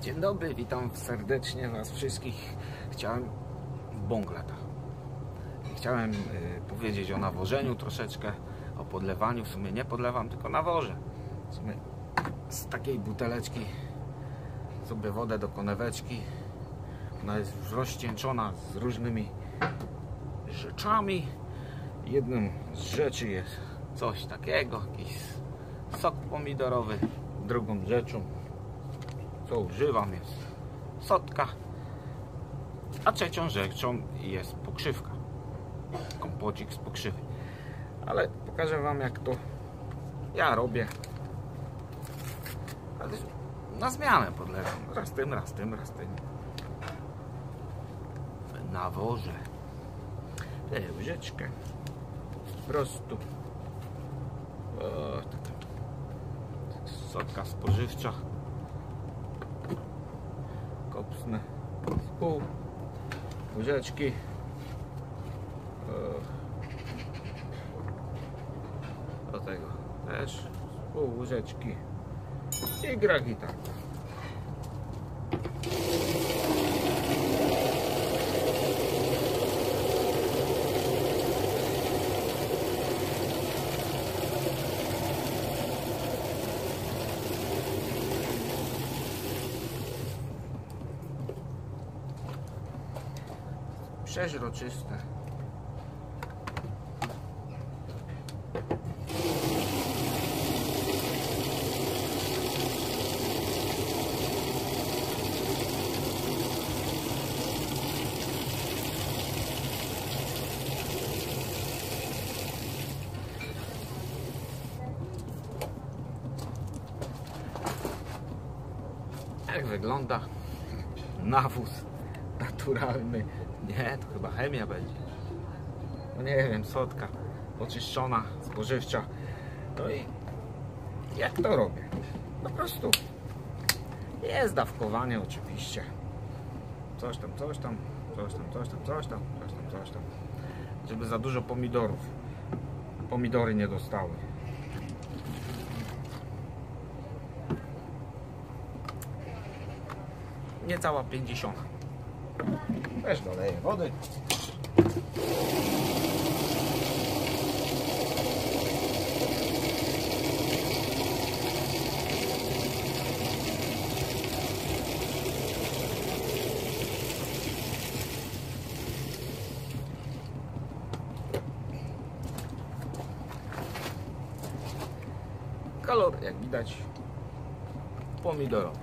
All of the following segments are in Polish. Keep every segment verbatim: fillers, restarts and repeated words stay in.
Dzień dobry, witam serdecznie Was wszystkich. Chciałem bągleta. Chciałem y, powiedzieć o nawożeniu troszeczkę, o podlewaniu. W sumie nie podlewam, tylko nawożę. W sumie z takiej buteleczki sobie wodę do koneweczki. Ona jest już rozcieńczona z różnymi rzeczami. Jedną z rzeczy jest coś takiego, jakiś sok pomidorowy. Drugą rzeczą, co używam, jest sotka, a trzecią rzeczą jest pokrzywka, kompocik z pokrzywy. Ale pokażę Wam, jak to ja robię. Ale na zmianę podlewam, raz tym, raz tym, raz tym. Nawożę łyżeczkę po prostu. O, sotka spożywcza. Kopsnę z pół łyżeczki. Do tego też z pół łyżeczki i gra gitarka. Przeźroczyste. Jak wygląda nawóz naturalny? Nie, to chyba chemia będzie. No nie wiem, sotka oczyszczona, spożywcza. No i jak to robię? Po prostu jest dawkowanie oczywiście. Coś tam, coś tam, coś tam, coś tam, coś tam, coś tam, coś tam. Żeby za dużo pomidorów pomidory nie dostały. Niecała pięćdziesiąt. Też doleję wody. Kolor, jak widać, pomidorowy.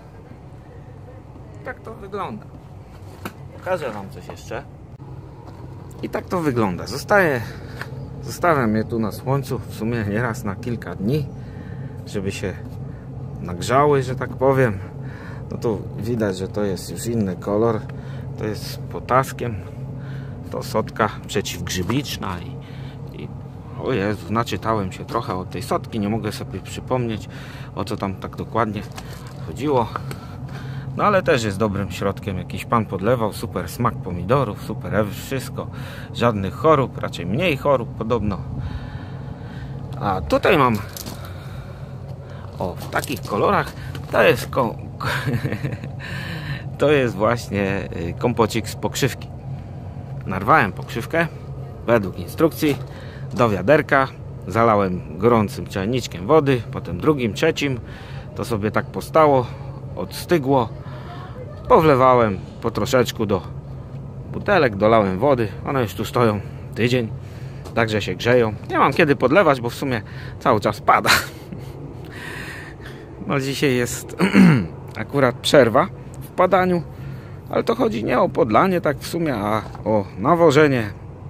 Tak to wygląda. Pokażę Wam coś jeszcze. I tak to wygląda. Zostaje, zostawiam je tu na słońcu w sumie nieraz na kilka dni, żeby się nagrzały, że tak powiem. No tu widać, że to jest już inny kolor. To jest z potaskiem. To sotka przeciwgrzybiczna i, i o Jezu, naczytałem się trochę o tej sotki. Nie mogę sobie przypomnieć, o co tam tak dokładnie chodziło. No ale też jest dobrym środkiem. Jakiś pan podlewał, super smak pomidorów, super wszystko, żadnych chorób, raczej mniej chorób podobno. A tutaj mam o, w takich kolorach, to jest ko to jest właśnie kompocik z pokrzywki. Narwałem pokrzywkę według instrukcji do wiaderka, zalałem gorącym czajniczkiem wody, potem drugim, trzecim, to sobie tak postało, odstygło. Powlewałem po troszeczku do butelek, dolałem wody. One już tu stoją tydzień, także się grzeją. Nie mam kiedy podlewać, bo w sumie cały czas pada. No dzisiaj jest akurat przerwa w padaniu, ale to chodzi nie o podlanie tak w sumie, a o nawożenie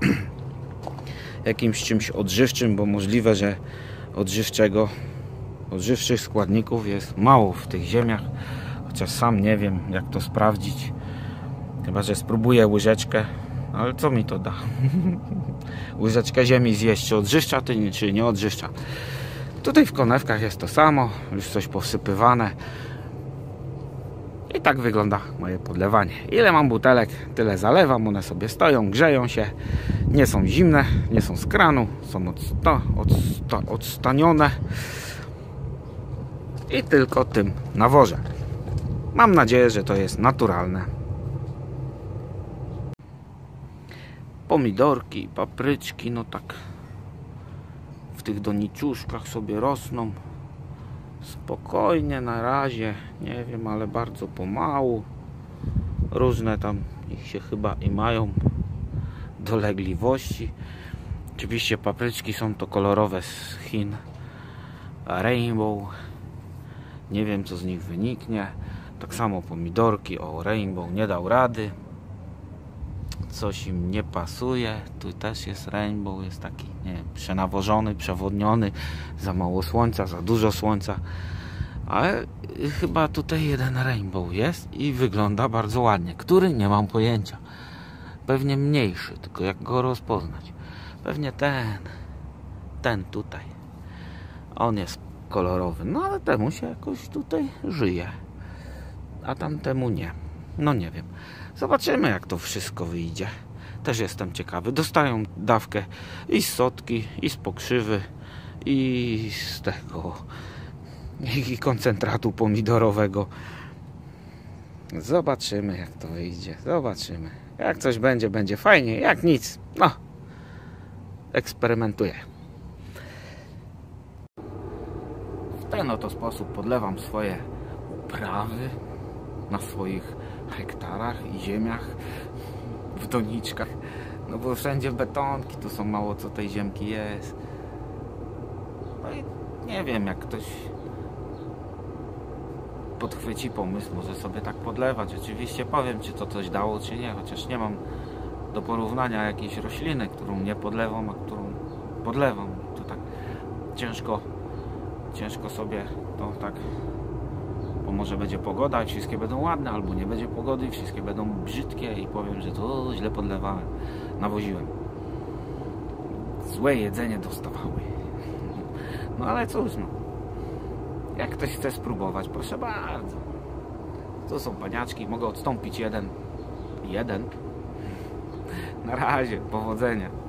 jakimś czymś odżywczym, bo możliwe, że odżywczego, odżywczych składników jest mało w tych ziemiach. Chociaż sam nie wiem, jak to sprawdzić. Chyba że spróbuję łyżeczkę. Ale co mi to da? Łyżeczkę ziemi zjeść, czy odżywcza, czy nie odżywcza. Tutaj w konewkach jest to samo. Już coś powsypywane. I tak wygląda moje podlewanie. Ile mam butelek, tyle zalewam. One sobie stoją, grzeją się. Nie są zimne, nie są z kranu. Są odsta odsta odstanione. I tylko tym nawożę. Mam nadzieję, że to jest naturalne. Pomidorki, papryczki, no tak w tych doniczuszkach sobie rosną. Spokojnie na razie, nie wiem, ale bardzo pomału. Różne tam ich się chyba i mają dolegliwości. Oczywiście papryczki są to kolorowe z Chin, Rainbow. Nie wiem, co z nich wyniknie. Tak samo pomidorki, o, Rainbow nie dał rady. Coś im nie pasuje. Tu też jest Rainbow, jest taki, nie wiem, przenawożony, przewodniony. Za mało słońca, za dużo słońca. Ale chyba tutaj jeden Rainbow jest i wygląda bardzo ładnie. Który? Nie mam pojęcia. Pewnie mniejszy, tylko jak go rozpoznać? Pewnie ten. Ten tutaj. On jest kolorowy. No ale temu się jakoś tutaj żyje. A tamtemu nie. No nie wiem. Zobaczymy, jak to wszystko wyjdzie. Też jestem ciekawy. Dostają dawkę i z sotki, i z pokrzywy, i z tego, i koncentratu pomidorowego. Zobaczymy, jak to wyjdzie. Zobaczymy. Jak coś będzie, będzie fajnie. Jak nic, no, eksperymentuję. W ten oto sposób podlewam swoje uprawy na swoich hektarach i ziemiach, w doniczkach. No bo wszędzie betonki, tu są mało co tej ziemki jest. No i nie wiem, jak ktoś podchwyci pomysł, może sobie tak podlewać. Oczywiście powiem, czy to coś dało, czy nie, chociaż nie mam do porównania jakiejś rośliny, którą nie podlewam, a którą podlewam. To tak ciężko, ciężko sobie to tak, bo może będzie pogoda i wszystkie będą ładne, albo nie będzie pogody i wszystkie będą brzydkie i powiem, że to o, źle podlewałem, nawoziłem. Złe jedzenie dostawały. No ale cóż, no. Jak ktoś chce spróbować, proszę bardzo. Tu są paniaczki, mogę odstąpić jeden. Jeden. Na razie, powodzenia.